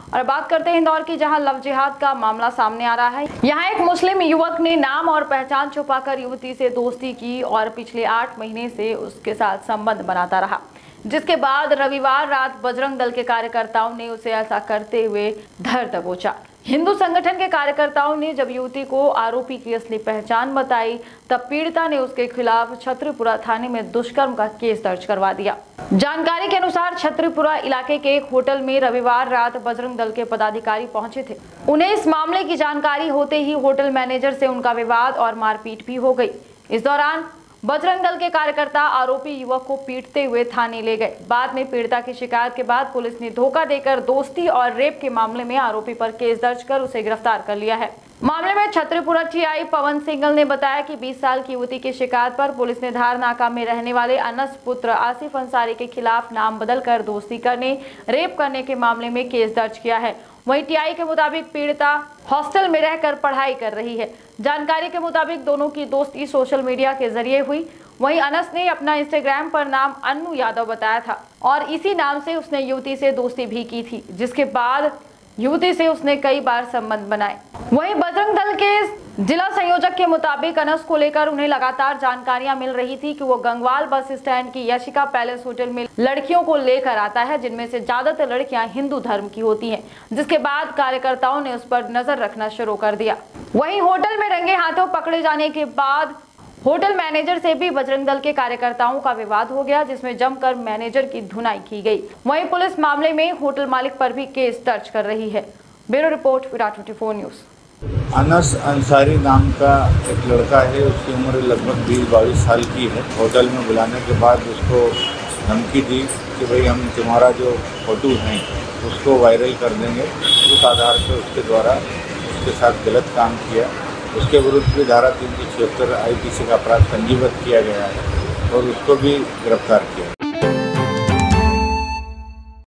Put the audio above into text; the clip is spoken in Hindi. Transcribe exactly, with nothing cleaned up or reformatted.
और बात करते हैं इंदौर की, जहां लव जिहाद का मामला सामने आ रहा है। यहां एक मुस्लिम युवक ने नाम और पहचान छुपाकर युवती से दोस्ती की और पिछले आठ महीने से उसके साथ संबंध बनाता रहा, जिसके बाद रविवार रात बजरंग दल के कार्यकर्ताओं ने उसे ऐसा करते हुए धर दबोचा। हिंदू संगठन के कार्यकर्ताओं ने जब युवती को आरोपी की असली पहचान बताई, तब पीड़िता ने उसके खिलाफ छतरीपुरा थाने में दुष्कर्म का केस दर्ज करवा दिया। जानकारी के अनुसार छतरीपुरा इलाके के एक होटल में रविवार रात बजरंग दल के पदाधिकारी पहुंचे थे। उन्हें इस मामले की जानकारी होते ही होटल मैनेजर से उनका विवाद और मारपीट भी हो गई। इस दौरान बजरंग दल के कार्यकर्ता आरोपी युवक को पीटते हुए थाने ले गए। बाद में पीड़िता की शिकायत के बाद पुलिस ने धोखा देकर दोस्ती और रेप के मामले में आरोपी पर केस दर्ज कर उसे गिरफ्तार कर लिया है। मामले में छतरीपुरा टीआई पवन सिंगल ने बताया कि बीस साल की युवती की शिकायत पर पुलिस ने धार नाका में रहने वाले अनस पुत्र आसिफ अंसारी के खिलाफ नाम बदलकर दोस्ती करने, रेप करने के मामले में केस दर्ज किया है। वहीं टीआई के मुताबिक पीड़िता हॉस्टल में रहकर पढ़ाई कर रही है। जानकारी के मुताबिक दोनों की दोस्ती सोशल मीडिया के जरिए हुई। वहीं अनस ने अपना इंस्टाग्राम पर नाम अन्नू यादव बताया था और इसी नाम से उसने युवती से दोस्ती भी की थी, जिसके बाद युवती से उसने कई बार संबंध बनाए। वहीं बजरंग दल के जिला संयोजक के मुताबिक अनस को लेकर उन्हें लगातार जानकारियां मिल रही थी कि वो गंगवाल बस स्टैंड की यशिका पैलेस होटल में लड़कियों को लेकर आता है, जिनमें से ज्यादातर लड़कियां हिंदू धर्म की होती हैं, जिसके बाद कार्यकर्ताओं ने उस पर नजर रखना शुरू कर दिया। वहीं होटल में रंगे हाथों पकड़े जाने के बाद होटल मैनेजर से भी बजरंग दल के कार्यकर्ताओं का विवाद हो गया, जिसमें जमकर मैनेजर की धुनाई की गई। वहीं पुलिस मामले में होटल मालिक पर भी केस दर्ज कर रही है। ब्यूरो रिपोर्ट, विराट चौबीस न्यूज। अनस अंसारी नाम का एक लड़का है, उसकी उम्र लगभग बीस बाईस साल की है। होटल में बुलाने के बाद उसको धमकी दी कि भाई हम तुम्हारा जो फोटो हैं उसको वायरल कर देंगे। उस आधार पर उसके द्वारा उसके साथ गलत काम किया। उसके विरुद्ध भी धारा तीन सौ छिहत्तर आई पी सी का अपराध पंजीबद्ध किया गया है और उसको भी गिरफ्तार किया।